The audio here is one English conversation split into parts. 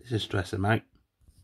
This is stress them out.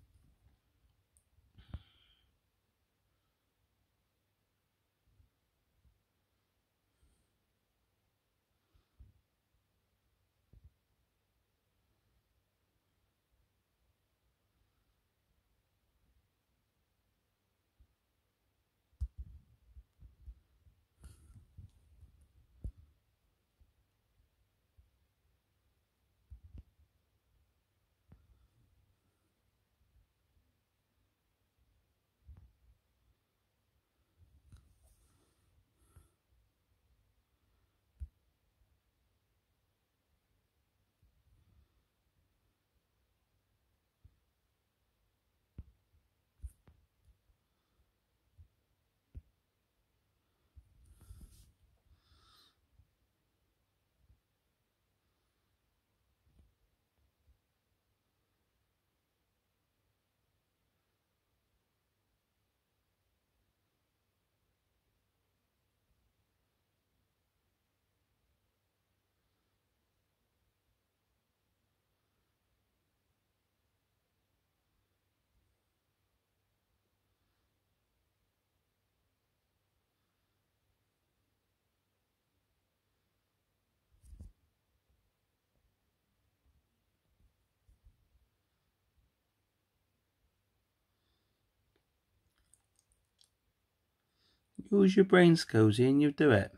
Use your brains, Cozy, and you do it.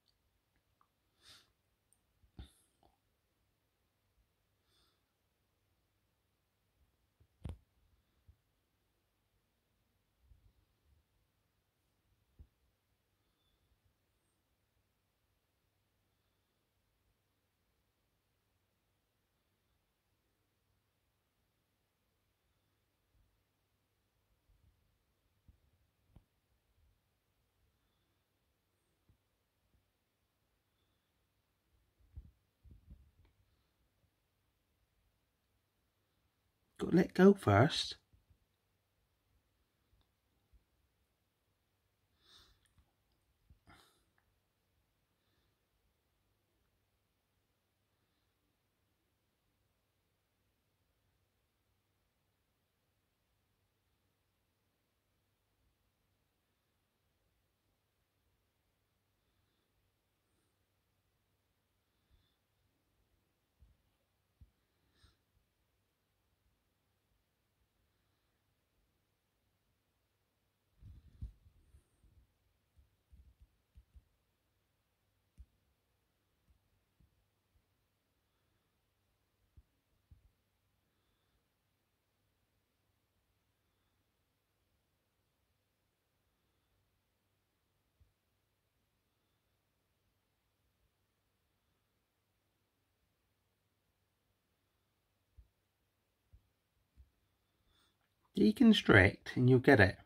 Got to let go first. Deconstrict and you'll get it.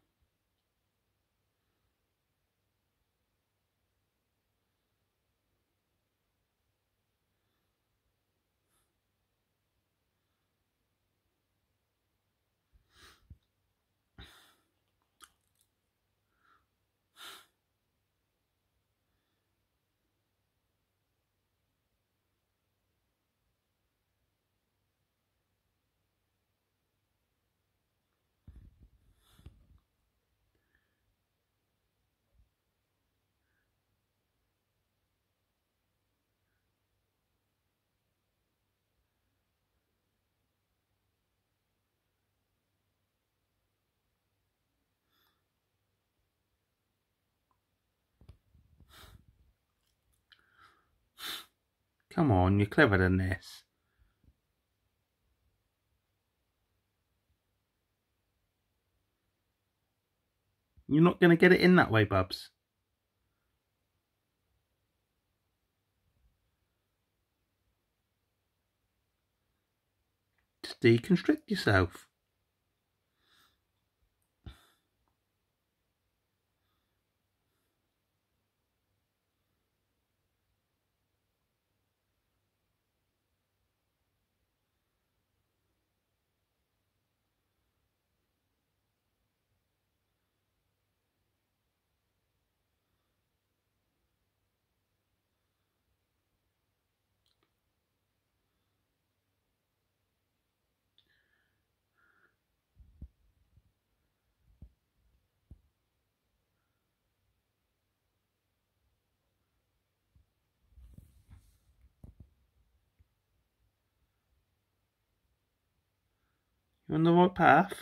Come on, you're cleverer than this. You're not going to get it in that way, Bubs. Just deconstrict yourself. You're on the right path.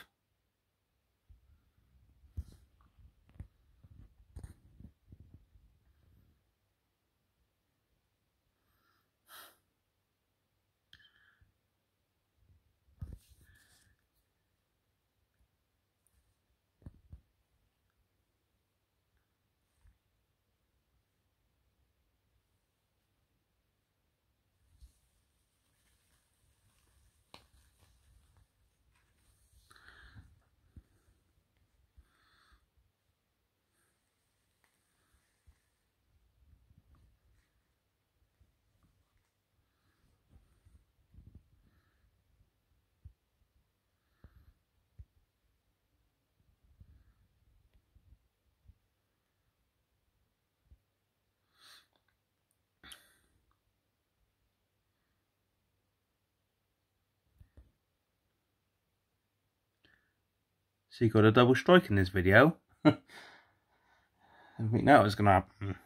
So you got a double strike in this video. I didn't think that was going to happen.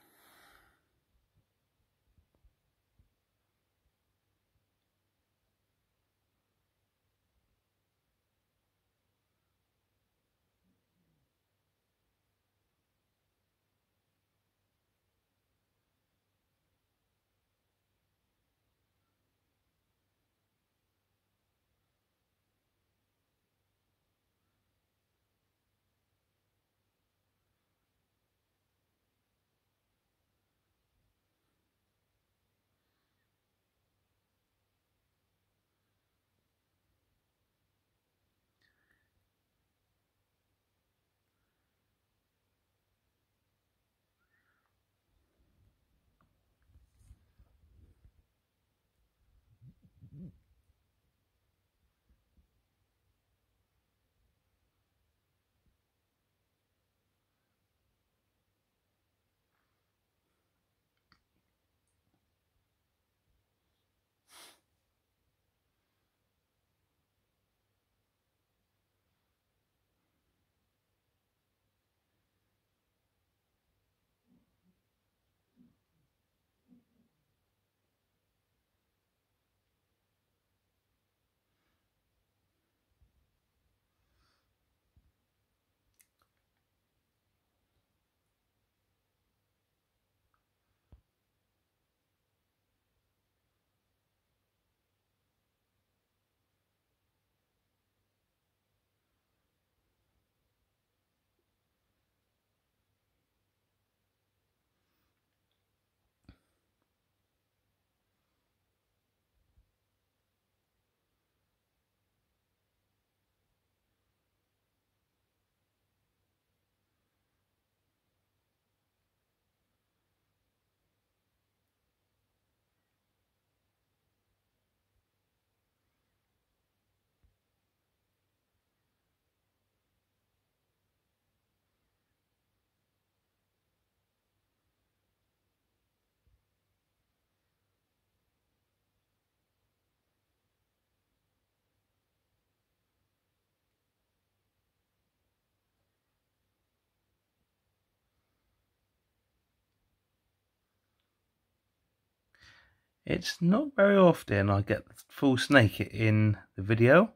It's not very often I get the full snake in the video,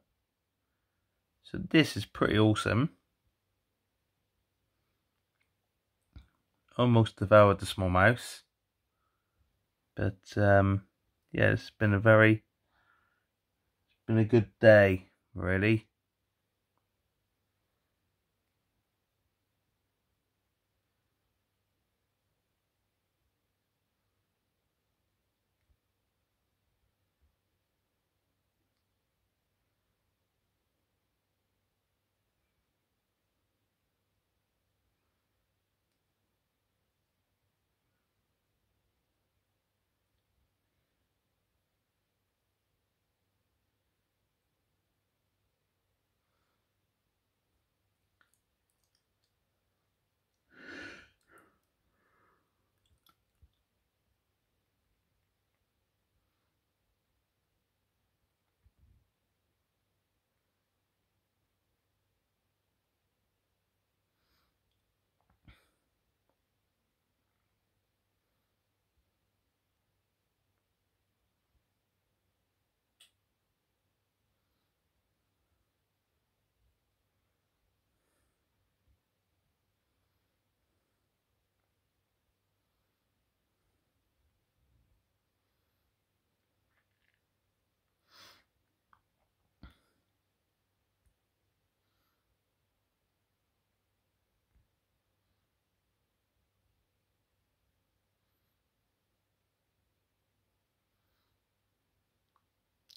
so this is pretty awesome. Almost devoured the small mouse, but yeah, it's been a good day, really.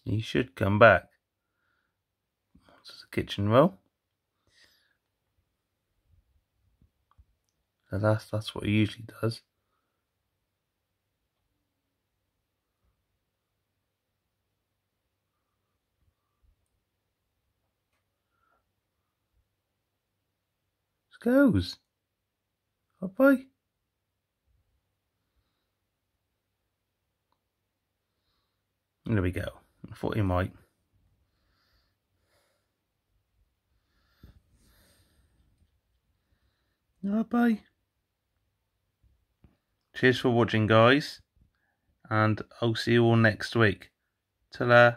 he should come back. This is a kitchen roll. So that's what he usually does. Just goes. Bye-bye. There we go. I thought he might. Bye. Cheers for watching, guys, and I'll see you all next week. Ta-la.